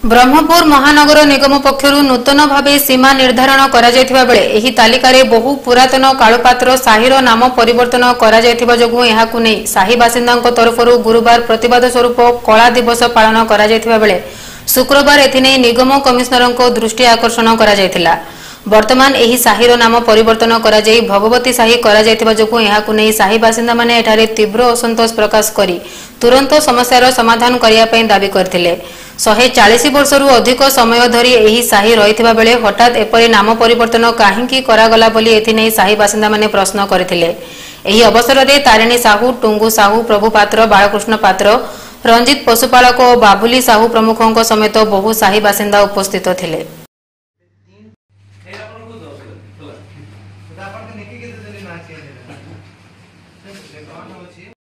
ब्रह्मपुर महानगर निगम पक्षरु नूतन भावे सीमा निर्धारण करा जायथिबा बेले एही तालिकारे बहु पुरातन काळुपात्र साहिर नाम परिवर्तन करा जायथिबा जोगु एहाकु नै साही बासिंदांक तरफरु गुरुवार प्रतिवाद स्वरूप कला दिवस पालन करा जायथिबा बेले शुक्रवार एथिने निगम कमिशनरंक दृष्टि आकर्षण करा जायथिला। वर्तमान एही साहिर नाम परिवर्तन करा जाई भगवती साही करा जायथिबा जोगु एहाकु नै साही बासिंदा माने एठारे तीव्र असंतोष प्रकाश करी तुरंत समस्यार समाधान करिया पई दाबी करथिले। 140 वर्षरु अधिक समय धरी एही साही रहिथिबा बेले हठात एपरि नाम परिवर्तन काहेकि करागला बोली एथिनै साही बासिंदा माने प्रश्न करथिले। एही अवसर रे तारिणी साहू, टुंगु साहू, प्रभु पात्र, बाळकृष्ण पात्र, रंजित पशुपालक और बाबुली साहू प्रमुखों समेत बहु साही बासिंदा उपस्थित थिले।